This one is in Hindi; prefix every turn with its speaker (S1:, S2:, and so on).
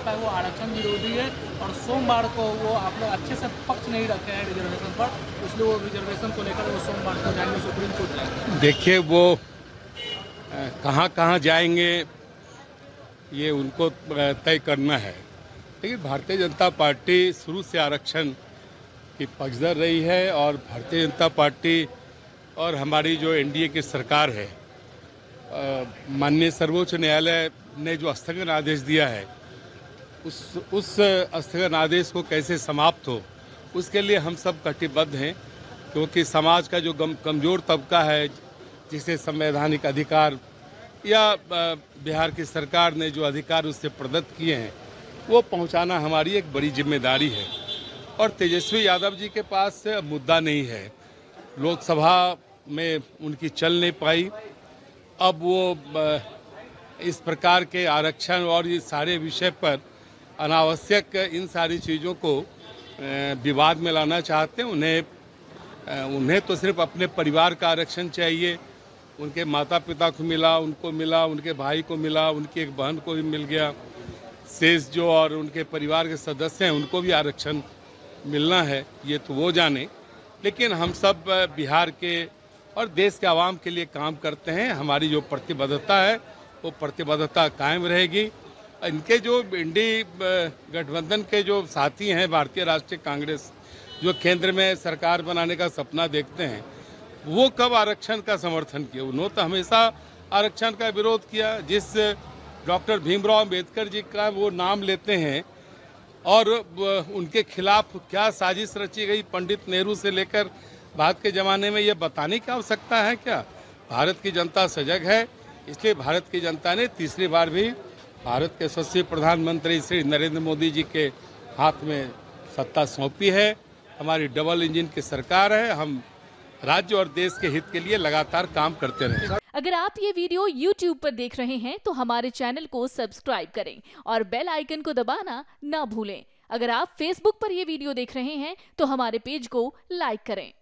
S1: भाजपा है वो आरक्षण विरोधी है और सोमवार को वो आप लोग अच्छे से पक्ष नहीं रखे हैं रिजर्वेशन पर, इसलिए वो रिजर्वेशन को लेकर वो सोमवार को जाएंगे, सुप्रीम कोर्ट जाएंगे।
S2: देखिए वो कहाँ कहाँ जाएंगे ये उनको तय करना है, लेकिन भारतीय जनता पार्टी शुरू से आरक्षण की पक्षधर रही है और भारतीय जनता पार्टी और हमारी जो एनडीए की सरकार है, माननीय सर्वोच्च न्यायालय ने जो स्थगन आदेश दिया है उस स्थगन आदेश को कैसे समाप्त हो उसके लिए हम सब कटिबद्ध हैं, क्योंकि समाज का जो कमज़ोर तबका है जिसे संवैधानिक अधिकार या बिहार की सरकार ने जो अधिकार उससे प्रदत्त किए हैं वो पहुंचाना हमारी एक बड़ी जिम्मेदारी है। और तेजस्वी यादव जी के पास मुद्दा नहीं है, लोकसभा में उनकी चल नहीं पाई, अब वो इस प्रकार के आरक्षण और ये सारे विषय पर अनावश्यक इन सारी चीज़ों को विवाद में लाना चाहते हैं। उन्हें तो सिर्फ अपने परिवार का आरक्षण चाहिए, उनके माता पिता को मिला, उनको मिला, उनके भाई को मिला, उनकी एक बहन को भी मिल गया, शेष जो और उनके परिवार के सदस्य हैं उनको भी आरक्षण मिलना है, ये तो वो जाने। लेकिन हम सब बिहार के और देश के आवाम के लिए काम करते हैं, हमारी जो प्रतिबद्धता है वो प्रतिबद्धता कायम रहेगी। इनके जो इंडी गठबंधन के जो साथी हैं भारतीय राष्ट्रीय कांग्रेस, जो केंद्र में सरकार बनाने का सपना देखते हैं, वो कब आरक्षण का समर्थन किया? उन्होंने तो हमेशा आरक्षण का विरोध किया। जिस डॉक्टर भीमराव अंबेडकर जी का वो नाम लेते हैं और उनके खिलाफ क्या साजिश रची गई पंडित नेहरू से लेकर भारत के ज़माने में, ये बताने की आवश्यकता है क्या? भारत की जनता सजग है, इसलिए भारत की जनता ने तीसरी बार भी भारत के यशस्वी प्रधानमंत्री श्री नरेंद्र मोदी जी के हाथ में सत्ता सौंपी है। हमारी डबल इंजन की सरकार है, हम राज्य और देश के हित के लिए लगातार काम करते रहेंगे।
S3: अगर आप ये वीडियो YouTube पर देख रहे हैं तो हमारे चैनल को सब्सक्राइब करें और बेल आइकन को दबाना ना भूलें। अगर आप Facebook पर ये वीडियो देख रहे हैं तो हमारे पेज को लाइक करें।